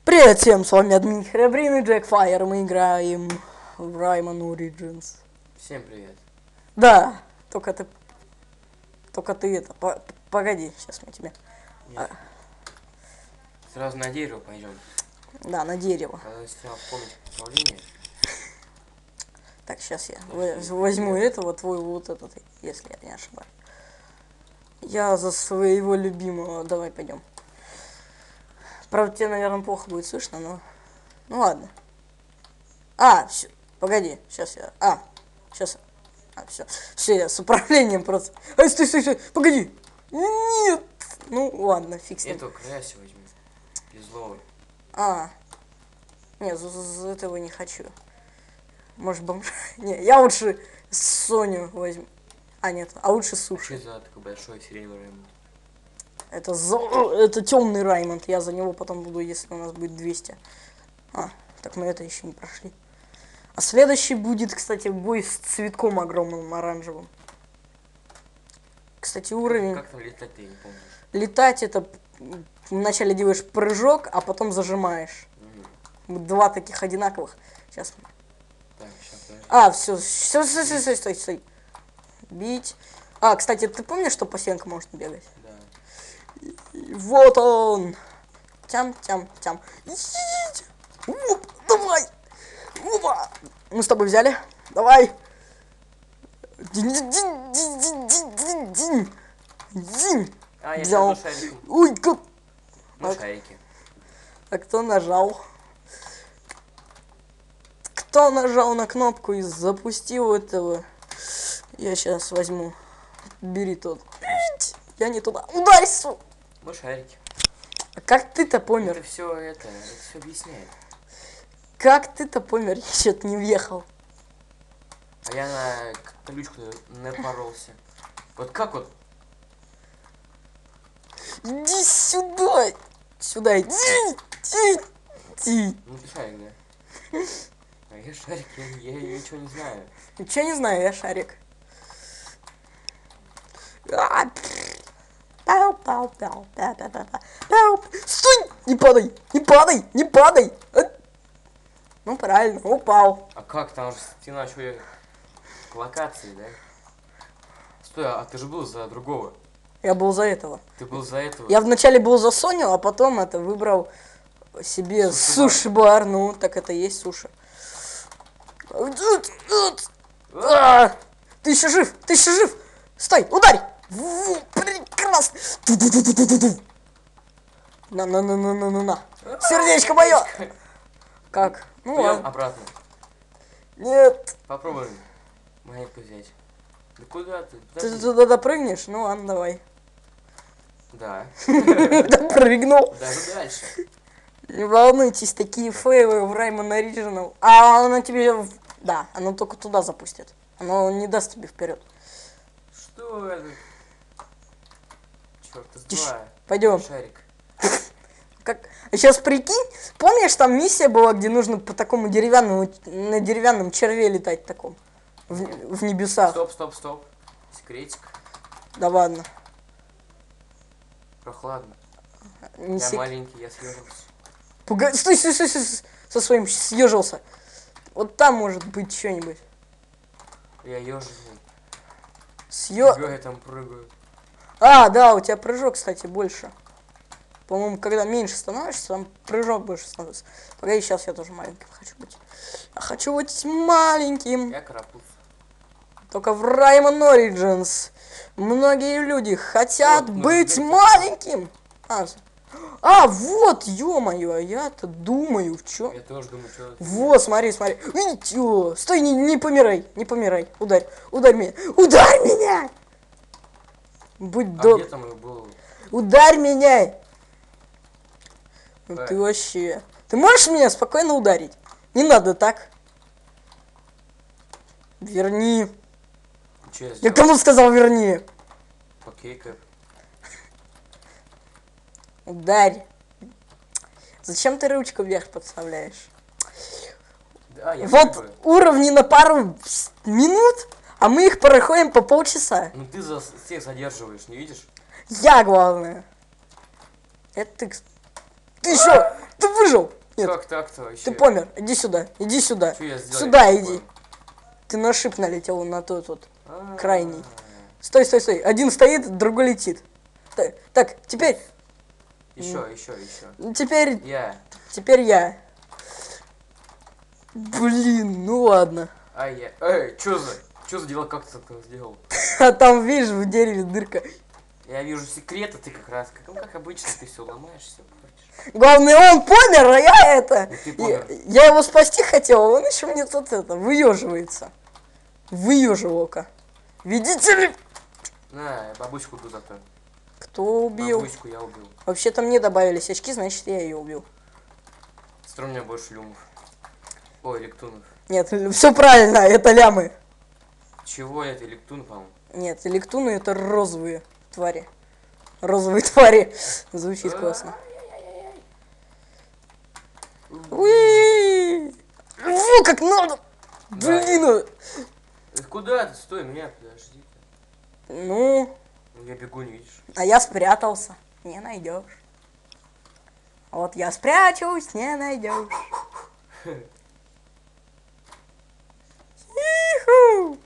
Привет всем, с вами админ Храбрин и Джек Файер. Мы играем в Rayman Origins. Всем привет. Да, только ты это, погоди, сейчас мы тебе. Сразу на дерево пойдем. Да, на дерево. Надо сначала вспомнить управление. Так, сейчас я возьму этого, твой вот этот, если я не ошибаюсь. Я за своего любимого, давай пойдем. Правда, тебе, наверное, плохо будет слышно, но... Ну ладно. Все, погоди, сейчас я... Сейчас... все. Все, я с управлением просто... Стой, погоди! Нет! Ну, ладно, фиг с ним. Этого красиво возьми. Из злого. Нет, за этого не хочу. Может, бомж... Не, я лучше Соню возьму. Нет, лучше Суши. Что за такой большой сиреневый Раймонд? Это темный Раймонд. Я за него потом буду, если у нас будет 200. Так мы это еще не прошли. А следующий будет, кстати, бой с цветком огромным оранжевым. Кстати, уровень... Как там летать, ты не помнишь? Летать это... Вначале делаешь прыжок, а потом зажимаешь. Два таких одинаковых. Сейчас. Так, сейчас. Все, стой. Бить. Кстати, ты помнишь, что по стенкам можно бегать? Да. Вот он. Тям. Оп, давай. Опа. Мы с тобой взяли. Давай. Я взял. шариком. Ой, как. На шарике. А кто нажал? Кто нажал на кнопку и запустил этого? Я сейчас возьму. Бери тот. Я не туда. Ударь, су! Мы шарики. А как ты-то помер? Это все объясняет. Как ты-то помер? Я что-то не въехал. А я на колючку напоролся. Вот как вот? Иди сюда! Сюда иди! Ну ты шарик, да? А я шарик, я ничего не знаю. Ничего не знаю, я шарик. Стой! Не падай! Ну правильно, упал. А как? Там же стена еще к локации, да? Стой, а ты же был за другого. Я был за этого. Ты был за этого? Я вначале был за Соню, а потом выбрал себе суши-бар. Ну, так это и есть суши. Ты еще жив! Стой, ударь! Прекрасно! На. Сердечко мое! Как? Ну ладно. Обратно. Нет. Попробуем монетку взять. Да куда ты? Ты туда допрыгнешь? Ну ладно, давай. Да. Допрыгнул. Даже дальше. Не волнуйтесь, такие фейлы в Rayman Original. Оно тебе... Да, оно только туда запустит. Оно не даст тебе вперед. Что это? Черт, два. Пойдем. Шарик. Сейчас прикинь, помнишь, там миссия была, где нужно по такому деревянному, на деревянном черве летать таком, в небесах. Стоп. Секретик. Да ладно. Прохладно. Не Я маленький, я съежился. Стой, со своим съежился. Вот там может быть что-нибудь. Я ежик. Я там прыгаю. Да, у тебя прыжок, кстати, больше. По-моему, когда меньше становишься, там прыжок больше становится. Погоди, сейчас я тоже маленьким хочу быть. Я хочу быть маленьким. Я карапуз. Только в Rayman Origins многие люди хотят быть маленьким. Вот, ё-моё, я-то думаю, в чём. Я тоже думаю, что... Вот, смотри. Стой, не помирай. Ударь меня. Будь добр. Где там был? Ударь меня. Ну ты вообще... Ты можешь меня спокойно ударить? Не надо так. Верни. Я кому сказал верни? Окей, как? Ударь. Зачем ты ручку вверх подставляешь? Да, я вот прыгаю. Уровни на пару минут, а мы их проходим по полчаса. Ну ты всех задерживаешь, не видишь? Я главное. Это ты... Ты Ты выжил! Нет, Как так-то вообще? ты помер. Иди сюда, иди сюда. Что я сделал? Сюда Я иди. такой. Ты на шип налетел на тот вот А-а-а. крайний. Стой, стой, стой. Один стоит, другой летит. Так, теперь. Еще. Теперь Я. я. Блин, ну ладно. Я. Эй, что за дела, как ты это сделал? А там, видишь, в дереве дырка. Я вижу секреты, ты как раз, как обычно, ты все ломаешь, все портишь. Главное, он помер, а я это... Ну, ты помер. Я его спасти хотел, а он еще мне тут это, выеживается. Выеживалка. Видите ли? На, я бабушку убил зато. Кто убил? Бабушку я убил. Вообще-то мне добавились очки, значит, я ее убил. Строй у меня больше люмов. Ой, лектунов. Нет, все правильно, это лямы. Чего это, лектун, по-моему? Нет, лектуны это розовые твари. Розовые твари. Звучит классно. Уи! Фу, как надо! Блин! Куда ты? Стой, меня, подожди. Ну, Я бегу, не видишь? а я спрятался. Не найдешь. Вот я спрячусь, не найдешь. Иху!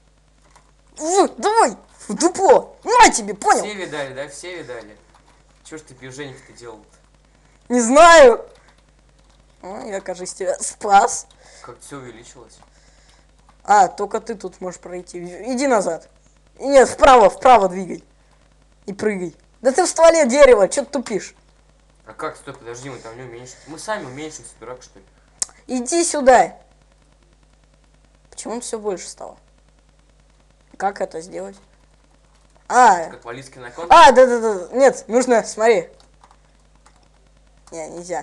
Давай! В дупло! На тебе, понял? Все видали, да? Все видали. Чё ж ты пиженька-то делал-то? Не знаю. Я, кажется, тебя спас. Как все увеличилось? А, только ты тут можешь пройти. Иди назад. Нет, вправо двигай. И прыгай. Да ты в стволе дерева, что ты тупишь? А как? Стой, подожди, мы там не уменьшим. Мы сами уменьшимся, дурак, что ли? Иди сюда. Почему все больше стало? Как это сделать? Как валийский након? Да. Нет, нужно, смотри. Не, нельзя.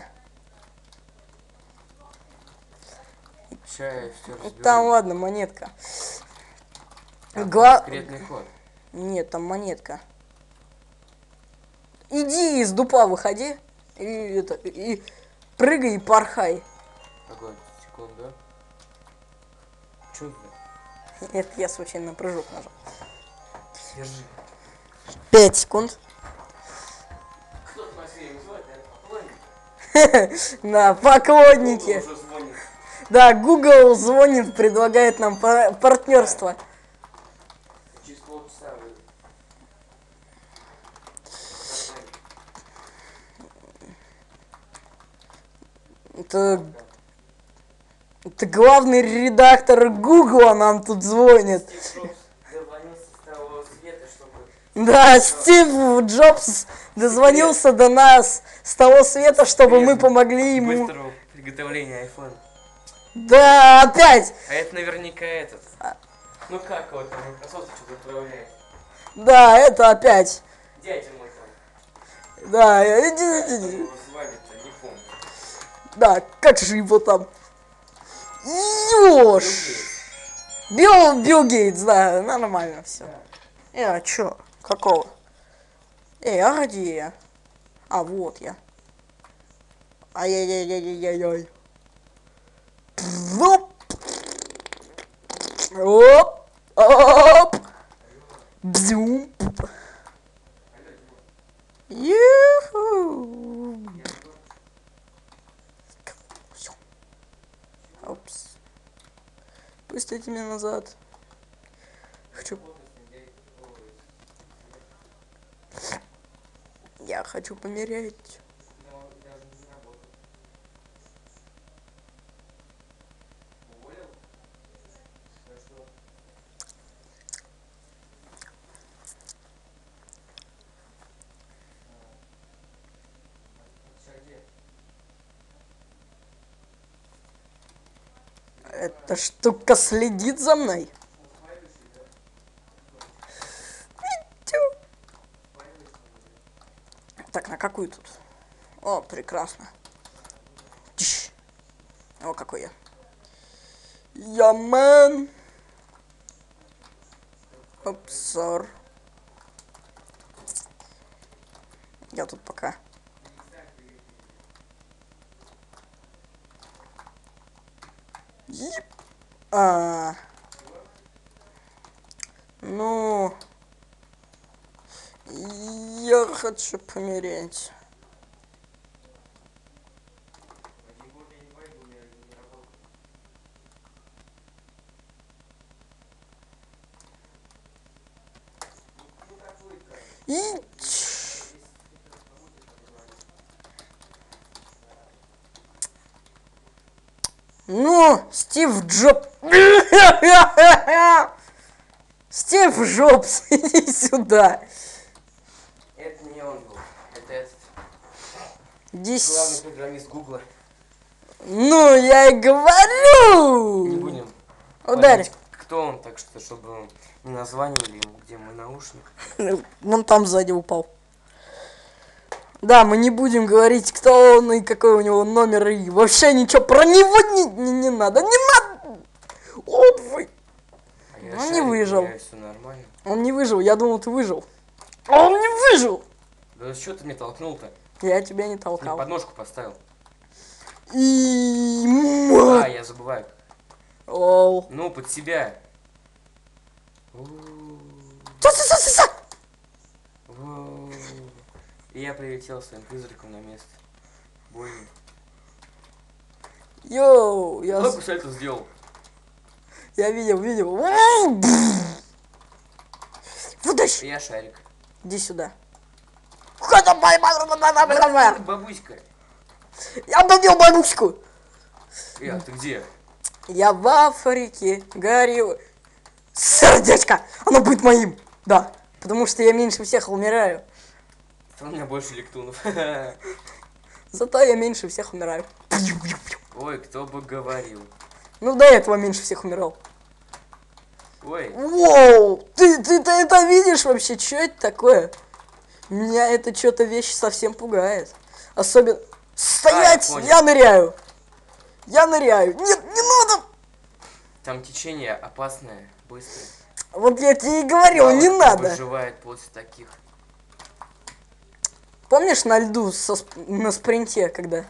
Сейчас все разберу. Там, ладно, монетка. Секретный код. Нет, там монетка. Иди из дупла выходи. И прыгай и порхай. Погоди, секунду. Чё ты? Это я случайно на прыжок нажал. Держи. 5 секунд. Кто-то на свете вызывает, наверное, поклонник. На поклонники. Уже звонит. Да, Google звонит, предлагает нам партнерство. Через полчаса выйдет. Это главный редактор Гугла нам тут звонит. Да, Стив Джобс дозвонился до нас с того света, чтобы мы помогли ему. Быстрого приготовления айфона. Да, опять! А это наверняка этот. Ну как его там, Microsoft что-то отправляет. Да, это опять. Дядя мой там. Да, Как иди. его звали-то, не помню. Да, как же его там? Ёж! Билл Гейтс, да, нормально все. А чё? Какого? А где я? А, вот я. Ай-яй-яй-яй-яй-яй. Оп! Оп! Оп! Бзюм! Юху! Опс. Пустите меня назад. Хочу... Я хочу помереть. Эта штука следит за мной. Так, на какую тут? О, прекрасно. Тш. О, какой я. Я мэн. Обзор. Я тут пока. Ну, я хочу помереть. И... Ну, Стив Джобс. Стив Джобс, иди сюда. Это не он был. Это этот. Иди Главный программист Гугла. Ну, я и говорю. Не будем Ударь. говорить, кто он, так что, чтобы не названивали ему, где мой наушник. Вон там сзади упал. Да, мы не будем говорить, кто он и какой у него номер, и вообще ничего про него не надо, не надо! Оп, вы! А я Он не шарик, выжил. у меня всё нормально. Он не выжил, я думал, ты выжил. А он не выжил! Да что ты мне толкнул-то? Я тебя не Я толкал. подножку поставил. И... А, я забываю. Оу. Ну, под себя. Са-са-са-са-са! И я прилетел своим призраком на место. Больно. Йоу, я Много сальто сделал. видел. Вытащи! Я шарик. Иди сюда. Бабуська. Я добил бабушку! Ты где? Я в Африке горю. Сердечко! Оно будет моим! Да, потому что я меньше всех умираю. У меня больше лектунов. Зато я меньше всех умираю. Ой, кто бы говорил. Ну, до этого меньше всех умирал. Ой. Воу! Ты это видишь вообще? Что это такое? Меня это что-то вещь совсем пугает. Особенно... Стоять! понял. Я ныряю! Я ныряю! Нет, не надо! Там течение опасное, быстрое. Вот я тебе и говорил, Мало не кто надо. выживает после таких. Помнишь на льду на спринте, когда?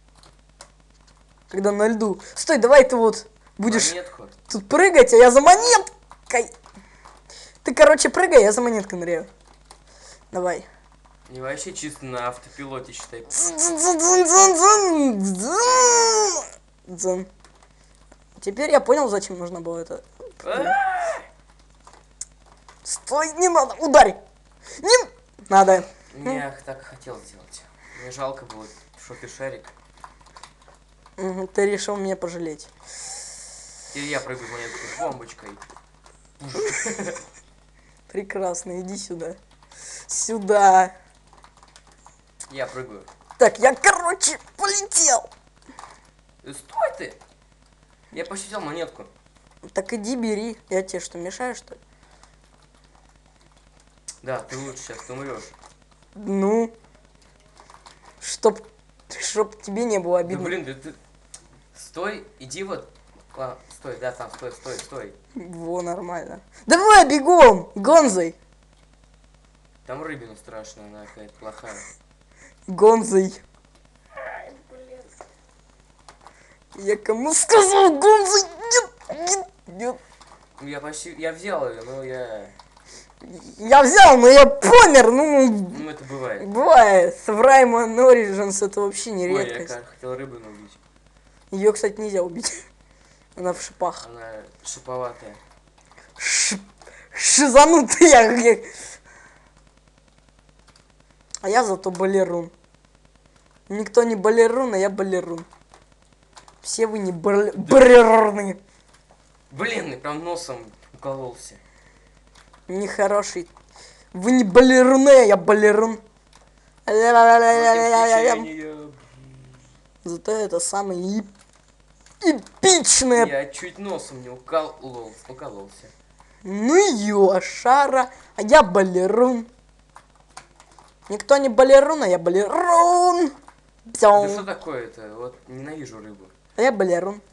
Когда на льду. Стой, давай ты вот будешь Монетку. тут прыгать, а я за монеткой. Ты, короче, прыгай, я за монеткой ныряю. Давай. И вообще чисто на автопилоте, считай. Дзын. Теперь я понял, зачем нужно было это. Стой, не надо, ударь. Не надо. Я так хотел сделать. Мне жалко было в шопе шарик. Ты решил меня пожалеть. Теперь я прыгаю в монетку с бомбочкой. Прекрасно, иди сюда. Сюда. Я прыгаю. Так, я, короче, полетел. Стой ты! Я почти взял монетку. Так иди бери. Я тебе что, мешаю, что ли? Да, ты лучше сейчас, ты умрешь. Ну. Чтоб тебе не было Да обидно. блин, ты... Стой, иди вот. Стой, да, там, стой. Во, нормально. Давай, бегом! Гонзой! Там рыбина страшная, она какая-то плохая. Гонзой! Я кому сказал Гонзой? Нет. Я взял ее, но я... Я взял, но я помер. Ну, это бывает. бывает. В Rayman Origins это вообще не Ой, редкость. я хотел рыбину убить. Ее, кстати, нельзя убить. Она в шипах. Она шиповатая. Шизанутая. А я зато балерун. Никто не балерун, а я балерун. Все вы не балеруны. Блин, и прям носом укололся. Нехороший. Вы не балеруны, а я балерун. Зато это самое эпичное. Я чуть носом не укололся. Ну ёшара, а я балерун. Никто не балерун, а я балерун. Да что такое-то? Вот ненавижу рыбу. А я балерун.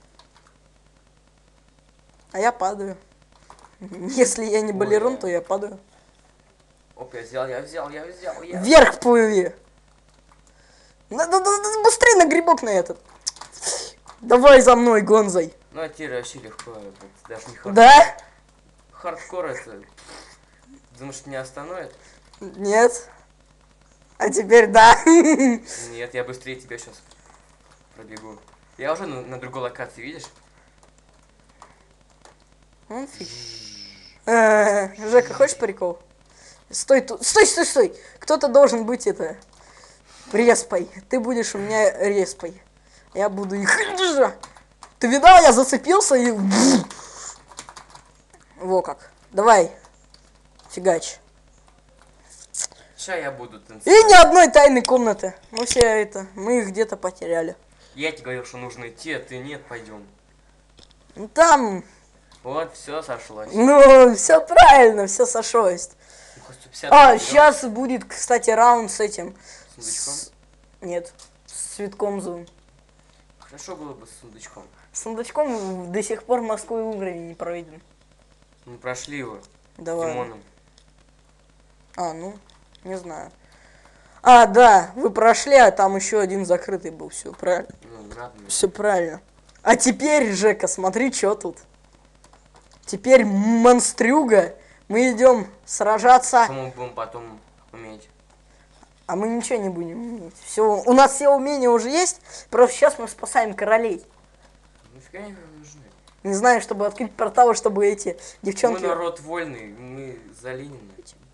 А я падаю. Если я не балерун, то я падаю. Оп, я взял. Вверх плыви. Надо быстрее на грибок на этот. Давай за мной, Гонзой. Ну, а теперь вообще легко. Это даже не хардкор. Да? Хардкор это... Думаешь, меня остановит? Нет. А теперь да. Нет, я быстрее тебя сейчас пробегу. Я уже на другой локации, видишь? Жека, хочешь прикол? Стой тут. Стой, стой, стой. Кто-то должен быть это... Респой. Ты будешь у меня респой. Я буду их... Ты видал, я зацепился и... Во как. Давай. Фигач. Сейчас я буду И танцевать. ни одной тайной комнаты. Мы все это... Мы их где-то потеряли. Я тебе говорил, что нужно идти, а ты нет, пойдем. Ну там... Вот, все сошлось. Ну, все правильно, все сошлось. Ну, хоть 150 А, берем. сейчас будет, кстати, раунд с этим. Сундучком? Нет, с цветком злым. Хорошо было бы с сундучком. С сундучком до сих пор морской уровень не пройден. Мы прошли его с Давай. Димоном. А, ну, не знаю. А, да, вы прошли, а там еще один закрытый был. Все правильно. Ну, радует. Все правильно. А теперь, Жека, смотри, что тут. Теперь монстрюга. Мы идем сражаться. Что мы будем потом уметь? А мы ничего не будем уметь. Все, у нас все умения уже есть. Просто сейчас мы спасаем королей. Нифига они нам нужны. Не знаю, чтобы открыть порталы, чтобы эти Мы девчонки... народ вольный, мы за Ленина.